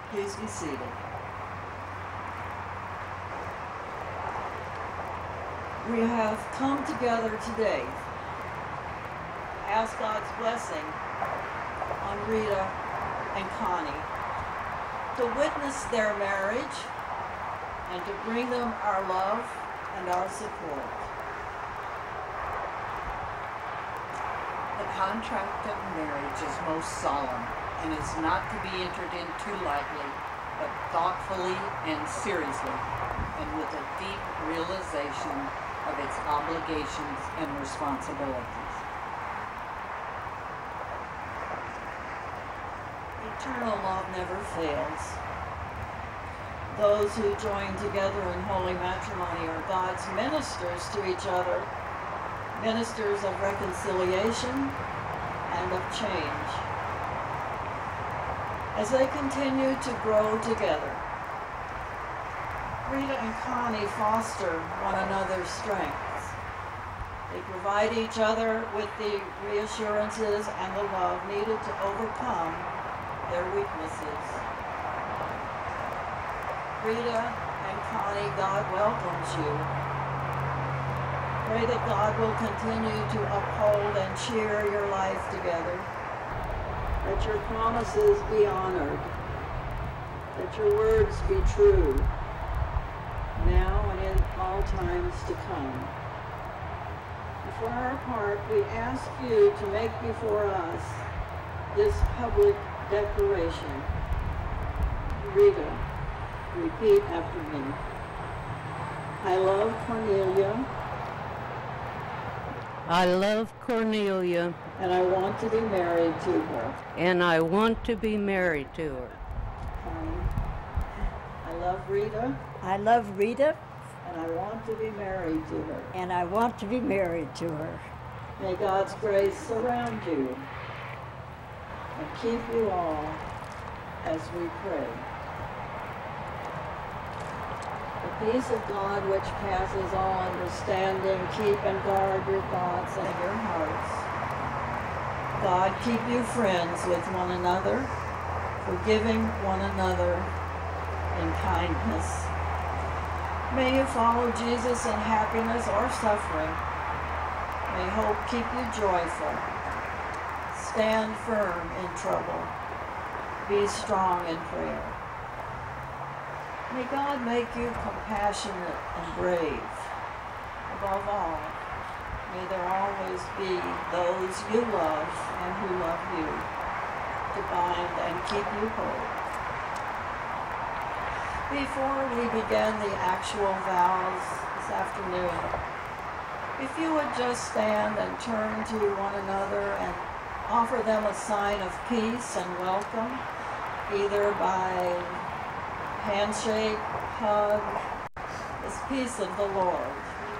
Please be seated. We have come together today to ask God's blessing on Rita and Connie, to witness their marriage and to bring them our love and our support. The contract of marriage is most solemn and is not to be entered into lightly, but thoughtfully and seriously, and with a deep realization of its obligations and responsibilities. Eternal love never fails. Those who join together in holy matrimony are God's ministers to each other, ministers of reconciliation and of change. As they continue to grow together, Rita and Connie foster one another's strengths. They provide each other with the reassurances and the love needed to overcome their weaknesses. Rita and Connie, God welcomes you. Pray that God will continue to uphold and cheer your life together. That your promises be honored. That your words be true, now and in all times to come. And for our part, we ask you to make before us this public declaration. Rita, repeat after me. I love Cornelia. I love Cornelia. And I want to be married to her. And I want to be married to her. I love Rita. I love Rita. And I want to be married to her. And I want to be married to her. May God's grace surround you and keep you all as we pray. The peace of God which passes all understanding, keep and guard your thoughts and your hearts. God, keep you friends with one another, forgiving one another in kindness. May you follow Jesus in happiness or suffering. May hope keep you joyful. Stand firm in trouble. Be strong in prayer. May God make you compassionate and brave. Above all, may there always be those you love and who love you to bind and keep you whole. Before we begin the actual vows this afternoon, if you would just stand and turn to one another and offer them a sign of peace and welcome, either by handshake, hug, this peace of the Lord.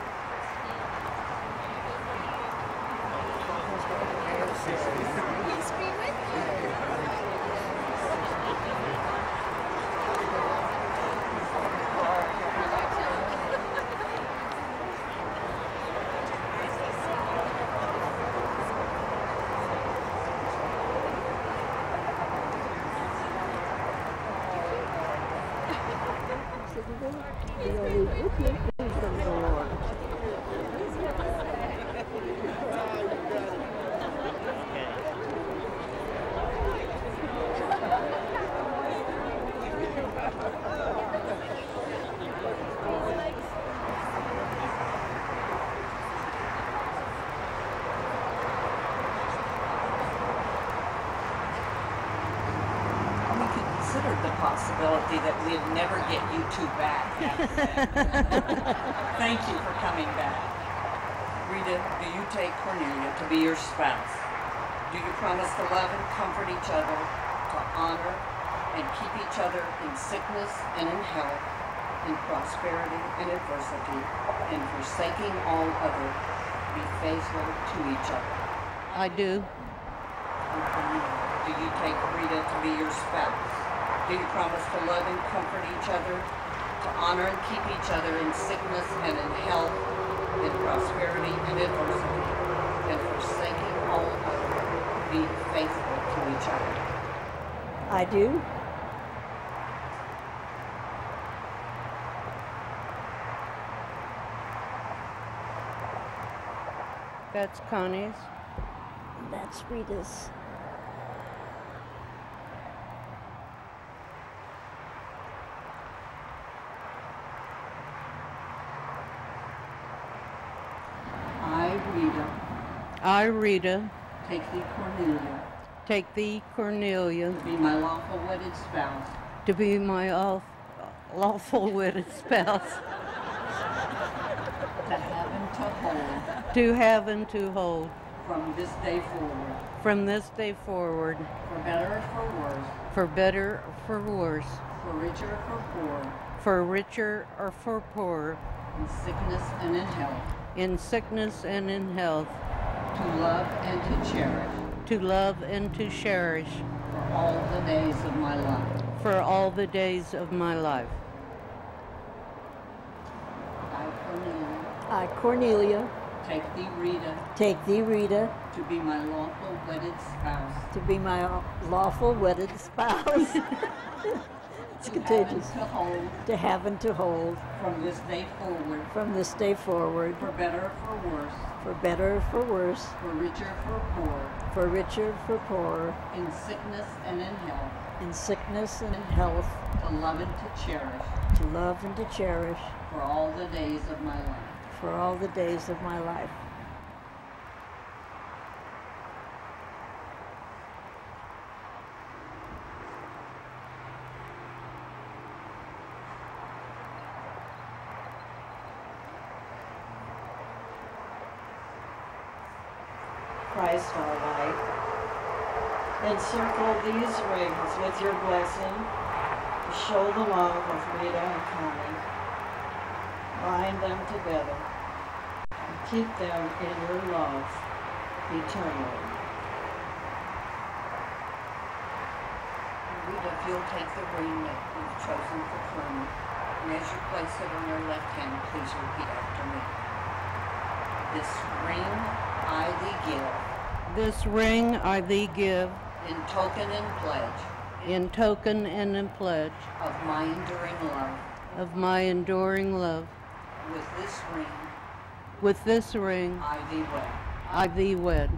Possibility that we'd never get you two back after that. Thank you for coming back. Rita, do you take Cornelia to be your spouse? Do you promise to love and comfort each other, to honor and keep each other in sickness and in health, in prosperity and adversity, and forsaking all other, be faithful to each other? I do. And Cornelia, do you take Rita to be your spouse? Do you promise to love and comfort each other, to honor and keep each other in sickness and in health, in prosperity and adversity, and forsaking all other, be faithful to each other? I do. That's Connie's. That's Rita's. I, Rita, I, Rita, take thee, Cornelia, take thee, Cornelia, to be my lawful wedded spouse, to be my lawful wedded spouse, to have and to hold, to have and to hold, from this day forward, from this day forward, for better or for worse, for better or for worse, for richer or for poor, for richer or for poorer, in sickness and in health, in sickness and in health, to love and to cherish, to love and to cherish, for all the days of my life. for all the days of my life. I, Cornelia, I, Cornelia, take thee, Rita, take thee, Rita, to be my lawful wedded spouse, to be my lawful wedded spouse. It's contagious. to hold, To have and to hold, from this day forward, from this day forward, for better or for worse, for better or for worse, for richer or for poor, for richer, for poorer, in sickness and in health, in sickness and in health, to love and to cherish, to love and to cherish, for all the days of my life. for all the days of my life. Christ our light. Encircle these rings with your blessing to show the love of Rita and Connie. Bind them together and keep them in your love eternally. Rita, if you'll take the ring that you've chosen for Connie, and as you place it on your left hand, please repeat after me. This ring I thee give, This ring I thee give, in token and pledge in token and in pledge of my enduring love. of my enduring love. With this ring, With this ring I thee wed. I thee wed.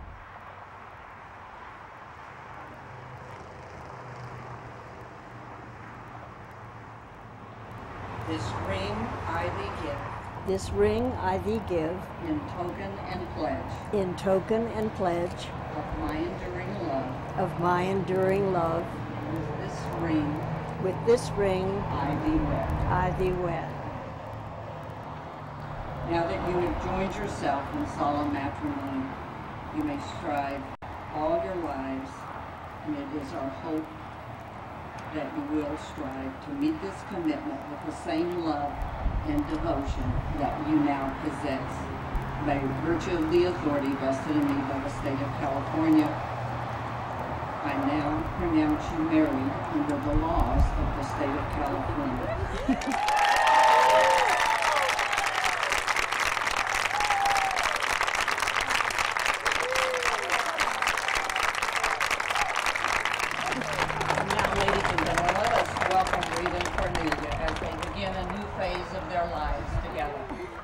This ring I thee give, This ring I thee give, in token and pledge in token and pledge of my enduring love. of my enduring love. With this ring, With this ring I thee wed. I thee wed. Now that you have joined yourself in solemn matrimony, you may strive all your lives, and it is our hope that you will strive to meet this commitment with the same love and devotion that you now possess. By virtue of the authority vested in me by the state of California, I now pronounce you married under the laws of the state of California. Now, ladies and gentlemen, let us welcome Rita and Cornelia as they begin a new phase of their lives together.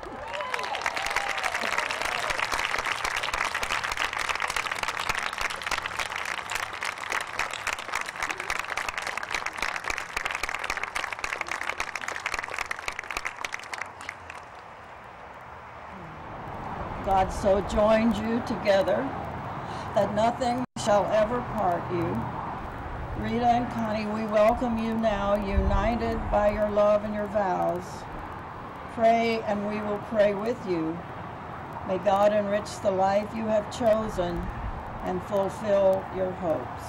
God so joined you together that nothing shall ever part you. Rita and Connie, we welcome you now, united by your love and your vows. Pray and we will pray with you. May God enrich the life you have chosen and fulfill your hopes.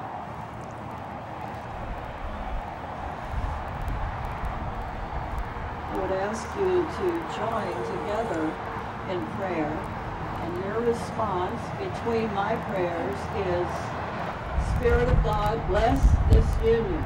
I would ask you to join together in prayer, and your response between my prayers is, Spirit of God, bless this union.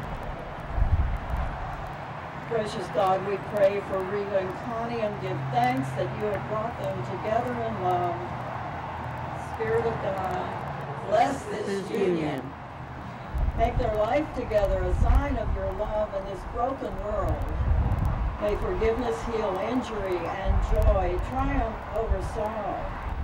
Gracious God, we pray for Rita and Connie and give thanks that you have brought them together in love. Spirit of God, bless this union. Make their life together a sign of your love in this broken world. May forgiveness heal injury and joy triumph over sorrow.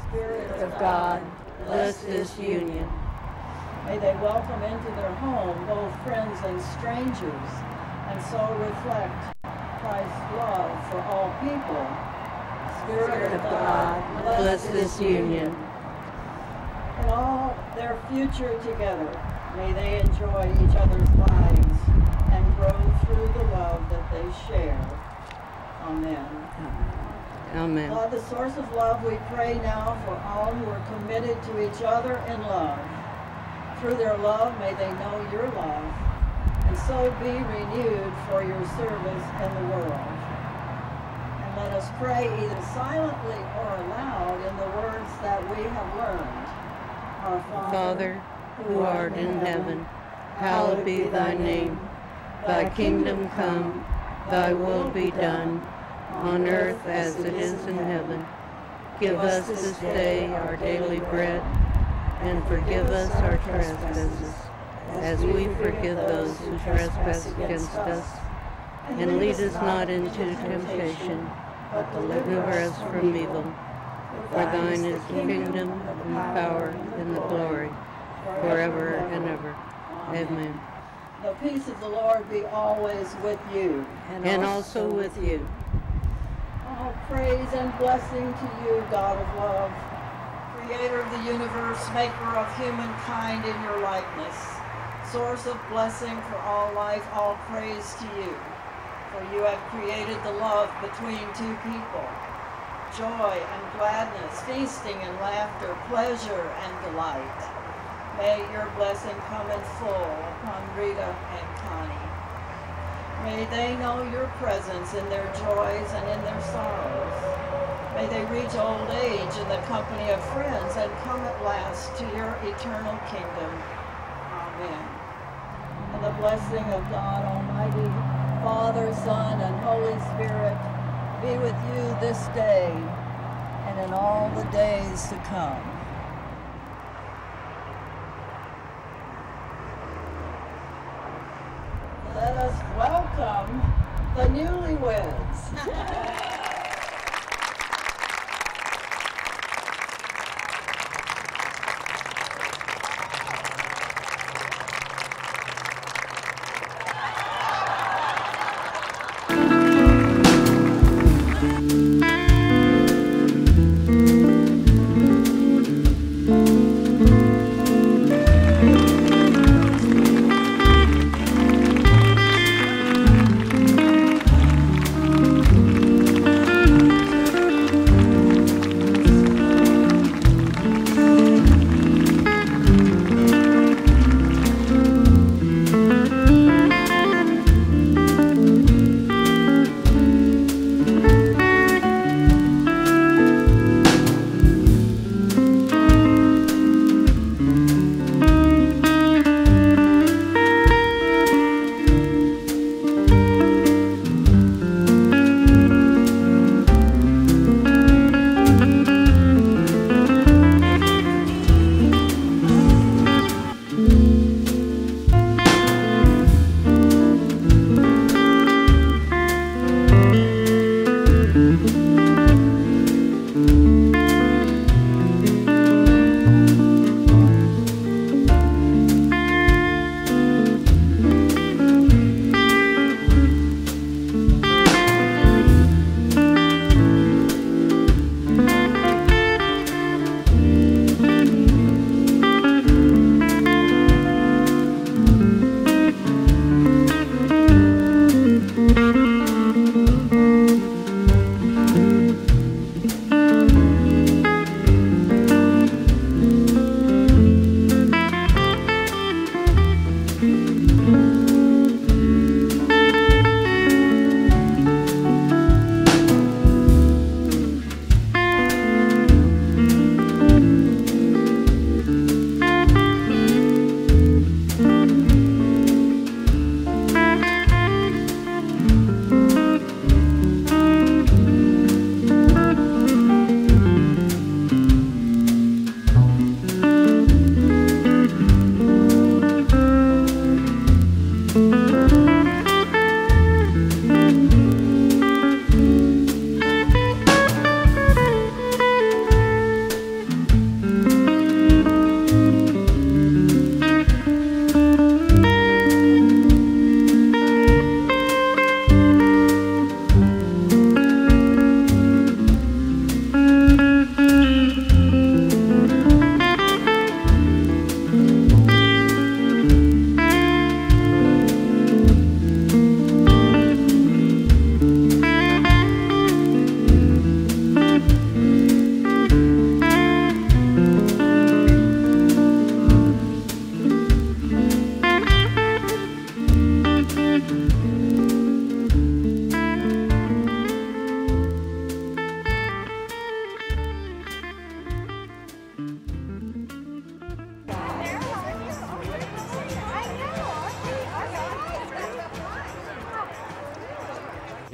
Spirit of God, bless this union. May they welcome into their home both friends and strangers, and so reflect Christ's love for all people. Spirit of God, Bless this union. In all their future together, may they enjoy each other's lives and grow through the love that they share. Amen. Amen. God, the source of love, we pray now for all who are committed to each other in love. Through their love, may they know your love, and so be renewed for your service in the world. And let us pray either silently or aloud in the words that we have learned. Our Father, who art in heaven, hallowed be thy name. Thy kingdom come, thy will be done, on earth as it is in heaven. Give us this day our daily bread, and forgive us our trespasses, as we forgive those who trespass against us. And lead us not into temptation, but deliver us from evil. For thine is the kingdom, and the power, and the glory, forever and ever. Amen. The peace of the Lord be always with you. And also with you. All praise and blessing to you, God of love, creator of the universe, maker of humankind in your likeness, source of blessing for all life, all praise to you. For you have created the love between two people, joy and gladness, feasting and laughter, pleasure and delight. May your blessing come in full upon Rita and Connie. May they know your presence in their joys and in their sorrows. May they reach old age in the company of friends and come at last to your eternal kingdom. Amen. And the blessing of God Almighty, Father, Son, and Holy Spirit be with you this day and in all the days to come. Let us welcome the newlyweds.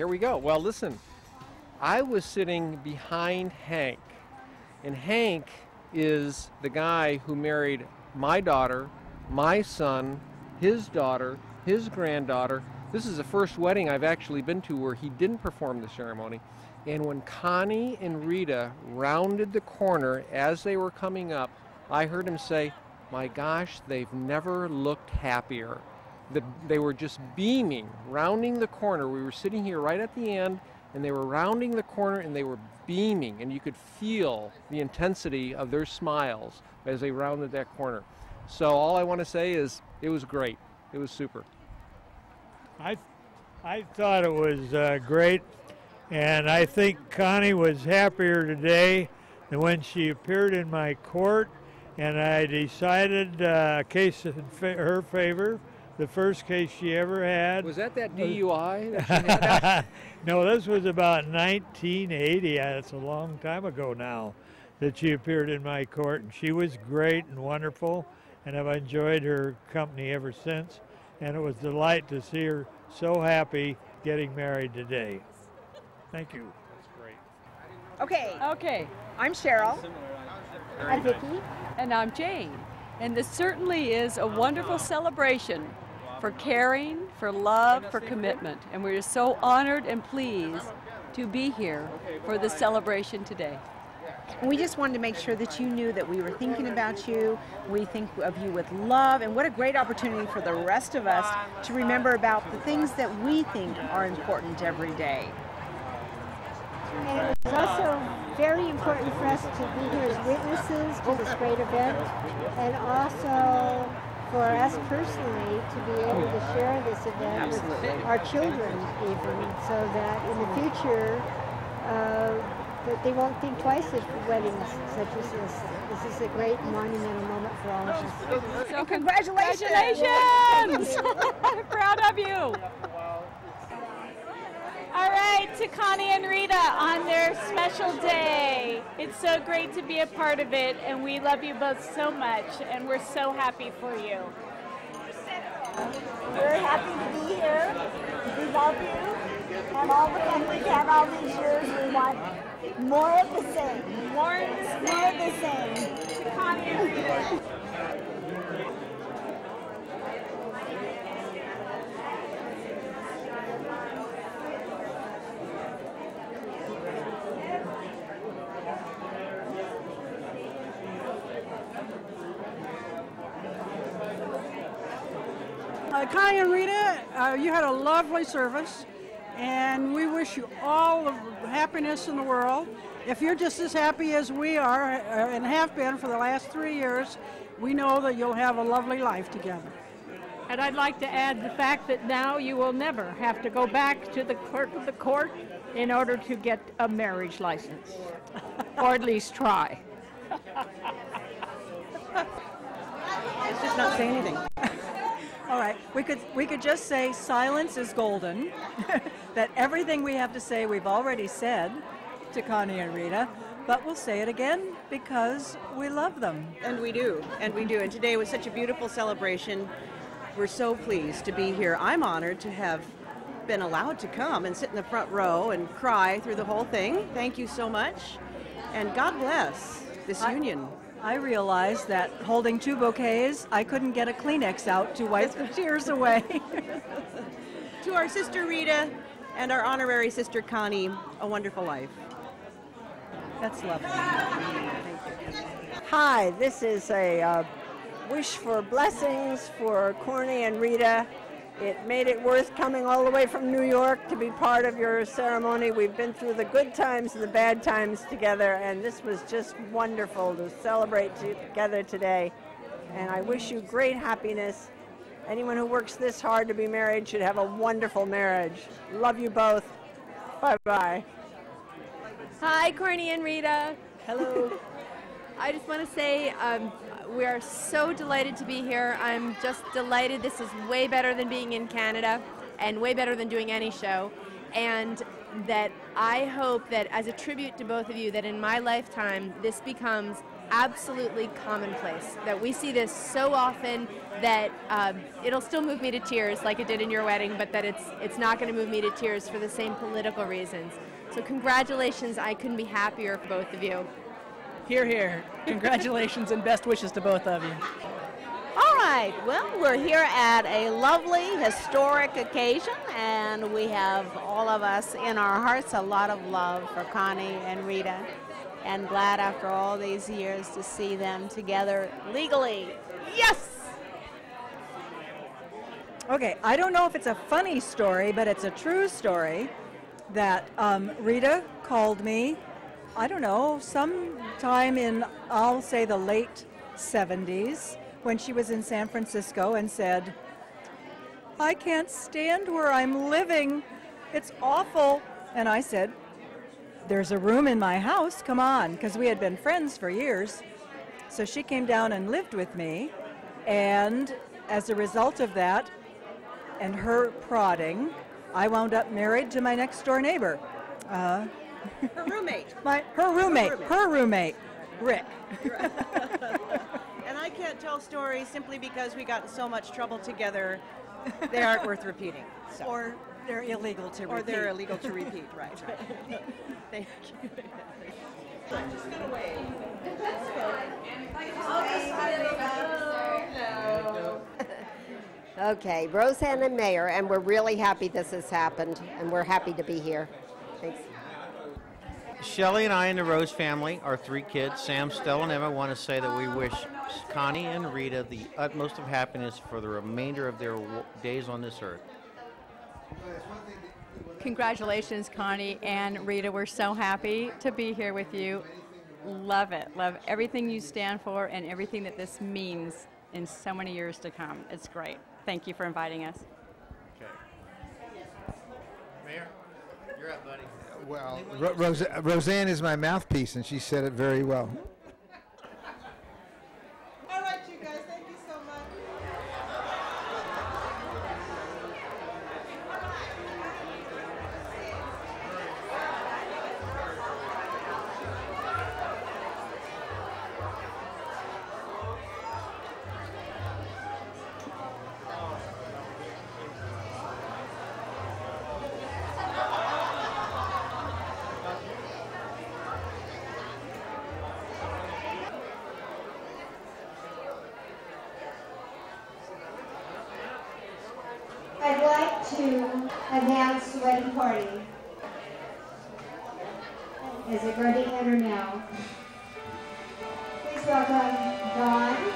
here we go. Well, listen, I was sitting behind Hank, and Hank is the guy who married my daughter, my son, his daughter, his granddaughter. This is the first wedding I've actually been to where he didn't perform the ceremony. And when Connie and Rita rounded the corner as they were coming up, I heard him say, "My gosh, they've never looked happier." They were just beaming, rounding the corner. We were sitting here right at the end, and they were rounding the corner, and they were beaming, and you could feel the intensity of their smiles as they rounded that corner. So all I want to say is it was great. It was super. I thought it was great, and I think Connie was happier today than when she appeared in my court, and I decided a case in her favor, the first case she ever had. Was that DUI that she had? No, this was about 1980. It's a long time ago now that she appeared in my court, and she was great and wonderful, and I've enjoyed her company ever since, and it was a delight to see her so happy getting married today. Thank you. That's great. Okay, I'm Cheryl. I'm Vicki. And I'm Jane. And this certainly is a wonderful celebration for caring, for love, for commitment. And we're just so honored and pleased to be here for this celebration today. And we just wanted to make sure that you knew that we were thinking about you. We think of you with love, and what a great opportunity for the rest of us to remember about the things that we think are important every day. And it was also very important for us to be here as witnesses to this great event, and also for us personally to be able to share this event with our children even, so that in the future that they won't think twice of weddings such as this. This is a great monumental moment for all of us. So congratulations! Congratulations! Proud of you! All right, to Connie and Rita on their special day. It's so great to be a part of it, and we love you both so much, and we're so happy for you. We're happy to be here. We love you. And all the fun we've had all these years, we want more of the same. More of the same. More of the same. To Connie and Rita. Connie and Rita, you had a lovely service, and we wish you all the happiness in the world. If you're just as happy as we are and have been for the last 3 years, we know that you'll have a lovely life together. And I'd like to add the fact that now you will never have to go back to the clerk of the court in order to get a marriage license, or at least try. Let's just not say anything. All right, we could just say silence is golden, that everything we have to say we've already said to Connie and Rita, but we'll say it again because we love them. And we do, and we do. And today was such a beautiful celebration. We're so pleased to be here. I'm honored to have been allowed to come and sit in the front row and cry through the whole thing. Thank you so much, and God bless this union. I realized that holding 2 bouquets, I couldn't get a Kleenex out to wipe the tears away. To our sister Rita and our honorary sister Connie, a wonderful life. That's lovely. Thank you. Hi, this is a wish for blessings for Connie and Rita. It made it worth coming all the way from New York to be part of your ceremony. We've been through the good times and the bad times together, and this was just wonderful to celebrate together today. And I wish you great happiness. Anyone who works this hard to be married should have a wonderful marriage. Love you both. Bye-bye. Hi, Connie and Rita. Hello. I just want to say we are so delighted to be here. I'm just delighted. This is way better than being in Canada and way better than doing any show. And that I hope that as a tribute to both of you, that in my lifetime, this becomes absolutely commonplace, that we see this so often that it'll still move me to tears like it did in your wedding, but that it's not going to move me to tears for the same political reasons. So congratulations, I couldn't be happier for both of you. Hear, hear. Congratulations and best wishes to both of you. All right, well, we're here at a lovely historic occasion, and we have all of us in our hearts a lot of love for Connie and Rita, and glad after all these years to see them together legally. Yes! Okay, I don't know if it's a funny story, but it's a true story that Rita called me, I don't know, sometime in, I'll say, the late 70s, when she was in San Francisco, and said, "I can't stand where I'm living. It's awful." And I said, "There's a room in my house, come on," because we had been friends for years. So she came down and lived with me, and as a result of that, and her prodding, I wound up married to my next door neighbor. Her roommate. Her roommate, Rick. And I can't tell stories simply because we got in so much trouble together. They aren't worth repeating. So. Or they're illegal to repeat. Or they're illegal to repeat, right. Thank you. I'm just going to wait. Okay, Roseanne and Mayor, and we're really happy this has happened, and we're happy to be here. Thanks. Shelley and I and the Rose family, our 3 kids, Sam, Stella, and Emma, want to say that we wish Connie and Rita the utmost of happiness for the remainder of their days on this earth. Congratulations, Connie and Rita. We're so happy to be here with you. Love it. Love everything you stand for and everything that this means in so many years to come. It's great. Thank you for inviting us. Okay. Mayor, you're up, buddy. Well, Roseanne is my mouthpiece, and she said it very well. All right, you guys, thank you so much. I'd like to announce the wedding party. Is it ready to enter now? Please welcome Dawn.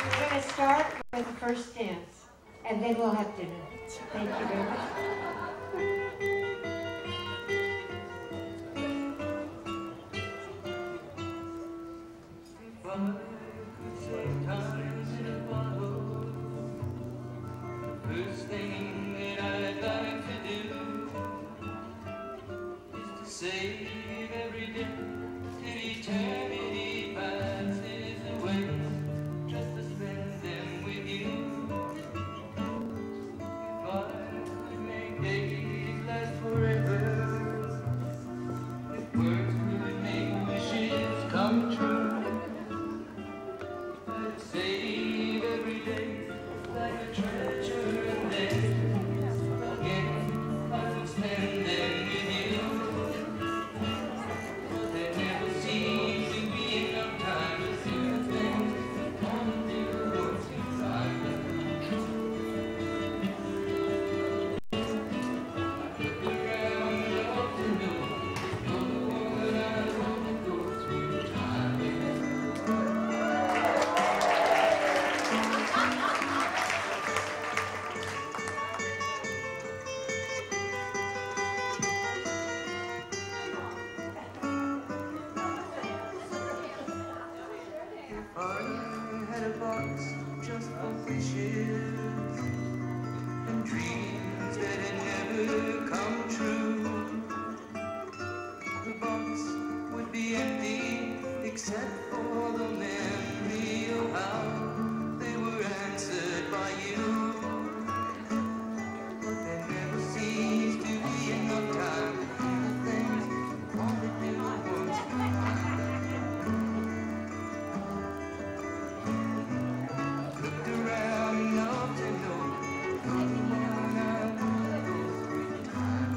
We're going to start with the first dance, and then we'll have dinner. Thank you very much. First thing that I'd like to do is to save every day till eternity passes away, just to spend them with you. If I could make days last forever, if words could make wishes come true, I'd save every day like a treasure. Except for the memory of how they were answered by you. But there never seems to be enough time to do the things you want to do once in a while. Looked around enough to know you're the one I want to go through time.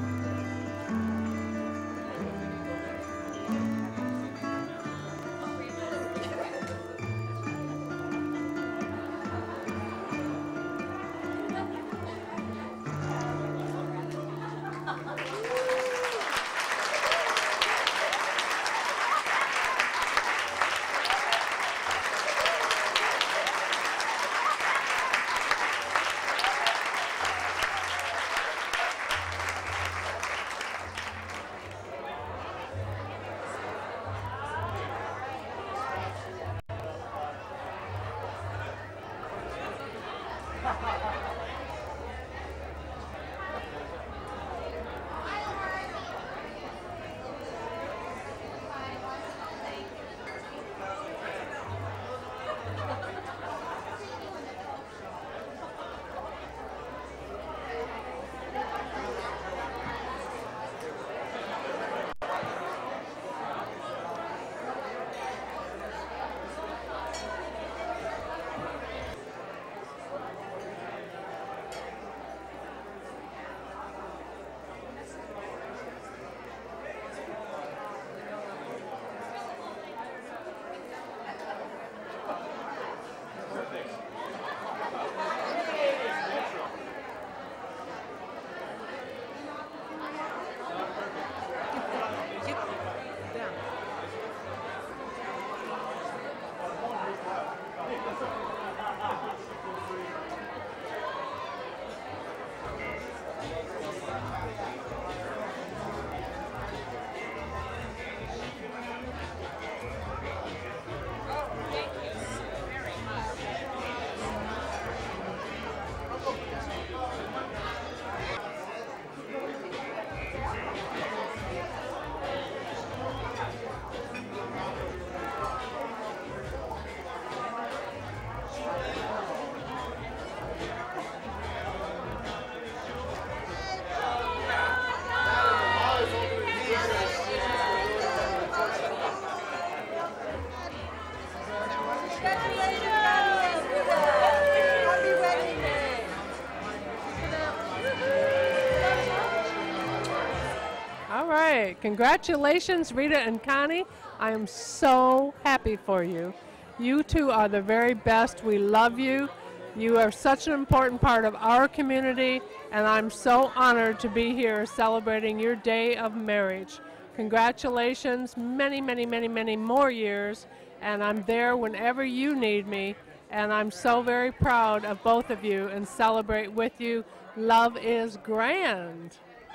Congratulations, Rita and Connie. I am so happy for you. You two are the very best. We love you. You are such an important part of our community, and I'm so honored to be here celebrating your day of marriage. Congratulations, many, many, many, many more years, and I'm there whenever you need me. And I'm so very proud of both of you and celebrate with you. Love is grand.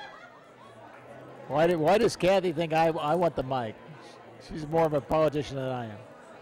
Why does Kathy think I want the mic? She's more of a politician than I am.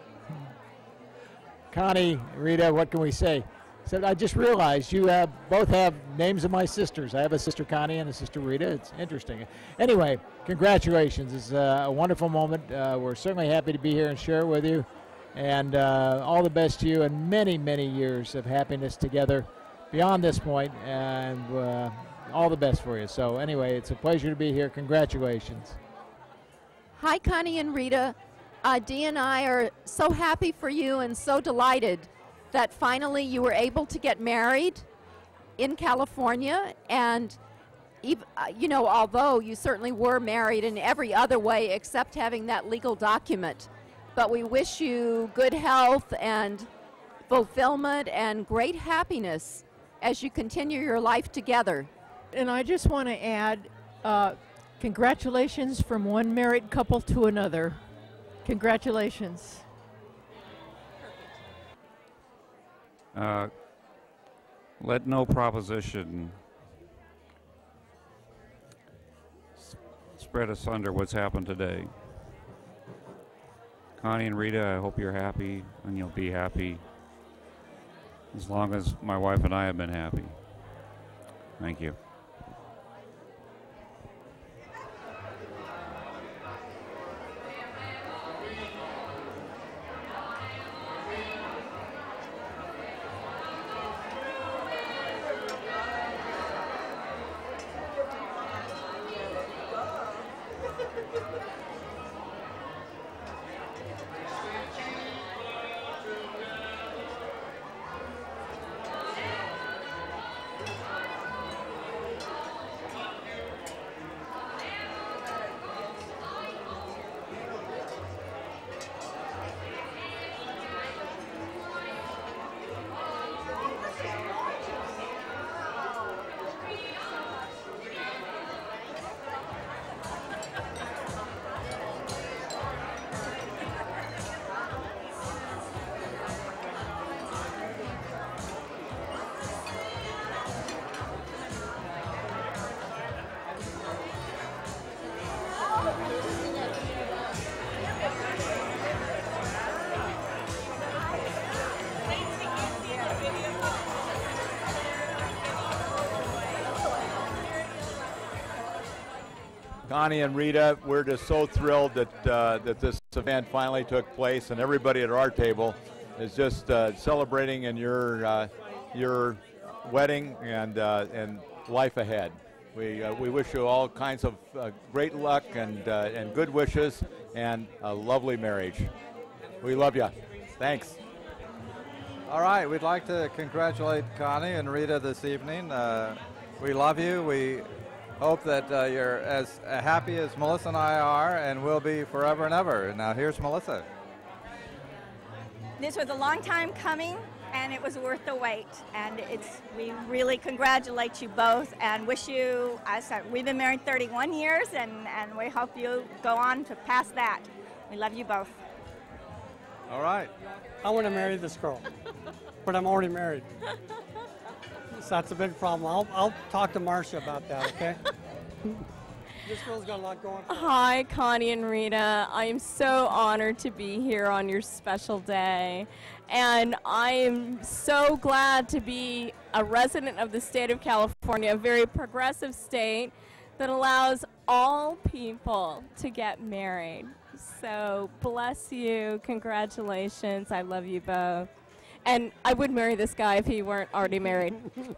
Connie, Rita, what can we say? So I just realized you both have names of my sisters. I have a sister Connie and a sister Rita. It's interesting. Anyway, congratulations. It's a wonderful moment. We're certainly happy to be here and share it with you. And all the best to you and many, many years of happiness together beyond this point. And all the best for you. So anyway, it's a pleasure to be here. Congratulations. Hi, Connie and Rita. Dee and I are so happy for you and so delighted that finally you were able to get married in California. And, you know, although you certainly were married in every other way except having that legal document, but we wish you good health and fulfillment and great happiness as you continue your life together. And I just want to add, congratulations from one married couple to another. Congratulations. Let no proposition spread asunder what's happened today. Connie and Rita, I hope you're happy and you'll be happy as long as my wife and I have been happy. Thank you. Connie and Rita, we're just so thrilled that that this event finally took place, and everybody at our table is just celebrating in your wedding and life ahead. We wish you all kinds of great luck and good wishes and a lovely marriage. We love you. Thanks. All right, we'd like to congratulate Connie and Rita this evening. We love you. We hope that you're as happy as Melissa and I are, and will be forever and ever. Now here's Melissa. This was a long time coming, and it was worth the wait. And we really congratulate you both and wish you, we've been married 31 years, and we hope you go on to past that. We love you both. All right. I want to marry this girl, but I'm already married. So that's a big problem. I'll talk to Marcia about that, okay? This girl's got a lot going for her. Hi, Connie and Rita. I am so honored to be here on your special day. And I am so glad to be a resident of the state of California, a very progressive state that allows all people to get married. So bless you. Congratulations. I love you both. And I would marry this guy if he weren't already married.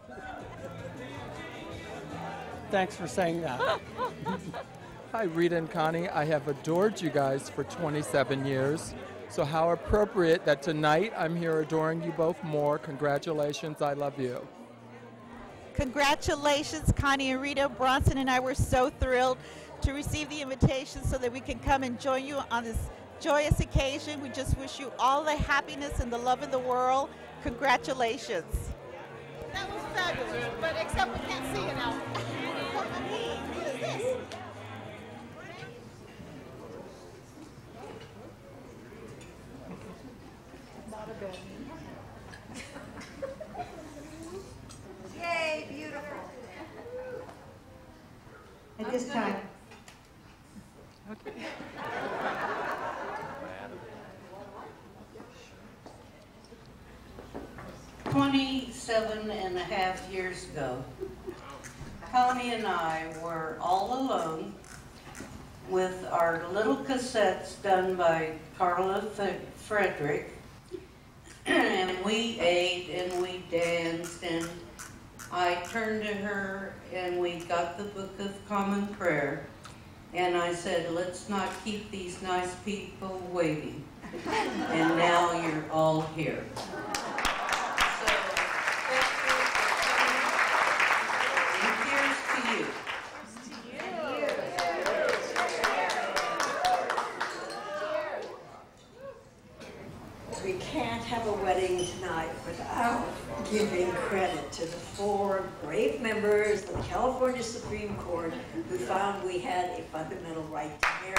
Thanks for saying that. Hi, Rita and Connie. I have adored you guys for 27 years. So how appropriate that tonight I'm here adoring you both more. Congratulations. I love you. Congratulations, Connie and Rita. Bronson and I were so thrilled to receive the invitation so that we can come and join you on this joyous occasion. We just wish you all the happiness and the love in the world. Congratulations. That was fabulous, but except we can't see it now. What is this? this time. Okay. 27 and a half years ago, Connie and I were all alone with our little cassettes done by Carla Frederick, and we ate and we danced, and I turned to her and we got the Book of Common Prayer, and I said, let's not keep these nice people waiting. And now you're all here. We can't have a wedding tonight without giving credit to the 4 brave members of the California Supreme Court who found we had a fundamental right to marry.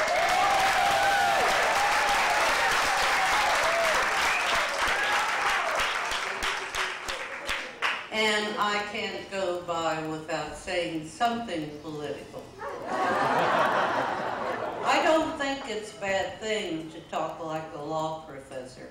And I can't go by without saying something political. I don't think it's a bad thing to talk like a law professor.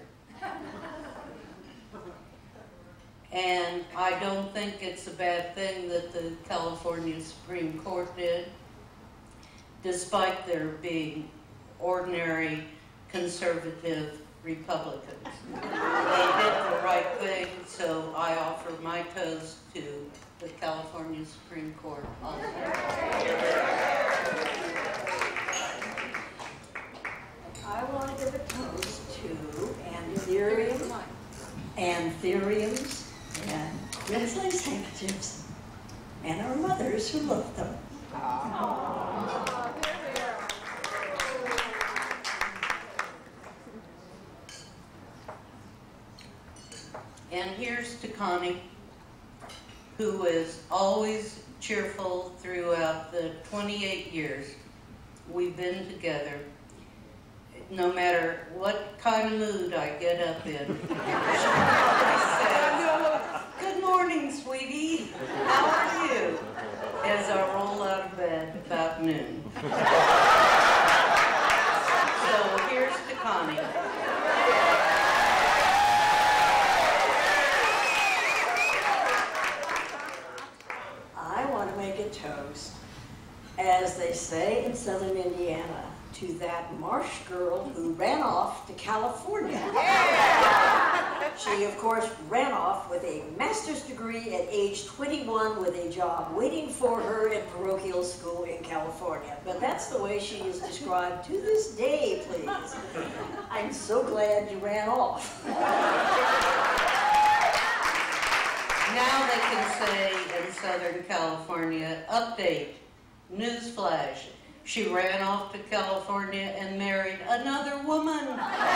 And I don't think it's a bad thing that the California Supreme Court did, despite there being ordinary conservative Republicans. They did the right thing, so I offer my toast to the California Supreme Court. I want to give a toast to anthuriums and Leslie's handkerchiefs and our mothers who loved them. And here's to Connie, who is always cheerful throughout the 28 years we've been together. No matter what kind of mood I get up in. I said, good morning, sweetie. How are you? As I roll out of bed about noon. So here's to Connie. I want to make a toast, as they say in Southern Indiana, to that Marsh girl who ran off to California. Yeah. She, of course, ran off with a master's degree at age 21 with a job waiting for her at parochial school in California. But that's the way she is described to this day, please. I'm so glad you ran off. Now they can say in Southern California, update, newsflash, she ran off to California and married another woman.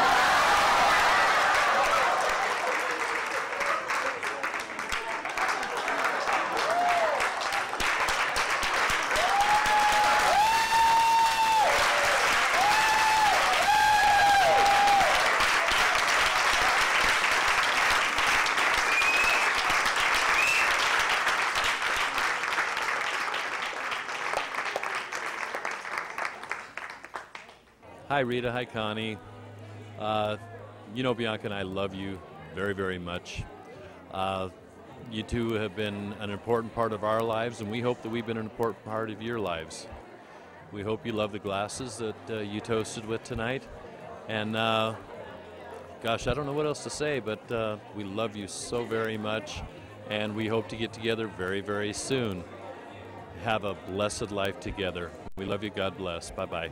Hi, Rita. Hi, Connie. You know, Bianca and I love you very, very much. You two have been an important part of our lives, and we hope that we've been an important part of your lives. We hope you love the glasses that you toasted with tonight. And, gosh, I don't know what else to say, but we love you so very much, and we hope to get together very, very soon. Have a blessed life together. We love you. God bless. Bye-bye.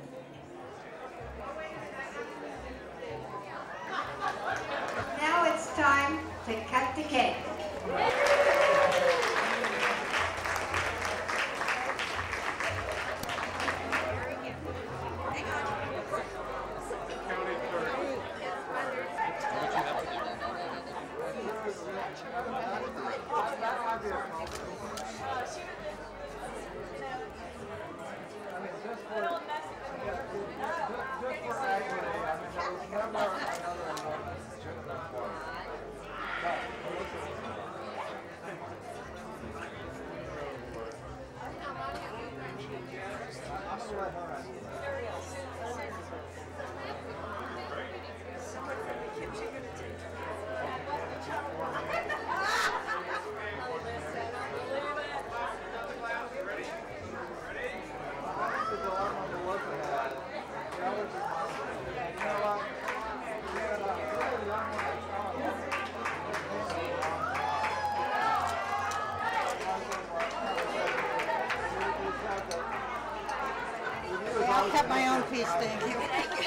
Now it's time to cut the cake. cut my own piece, thank you.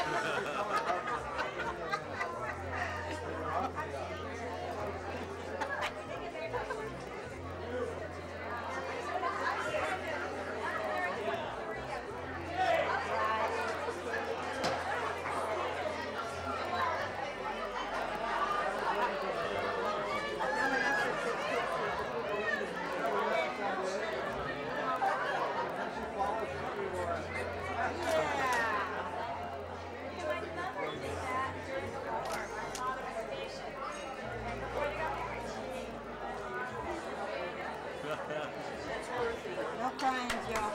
No crying, Joe.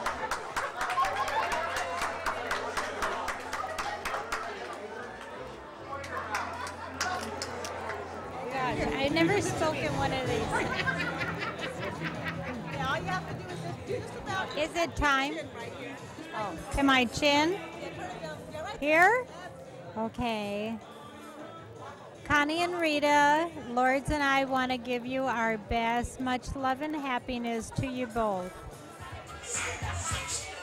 Gosh, I've never spoken one of these. Yeah, all you have to do is just do this about Is it time? right here. Oh, to my chin? Here? Okay. Connie and Rita, Lords and I want to give you our best. Much love and happiness to you both.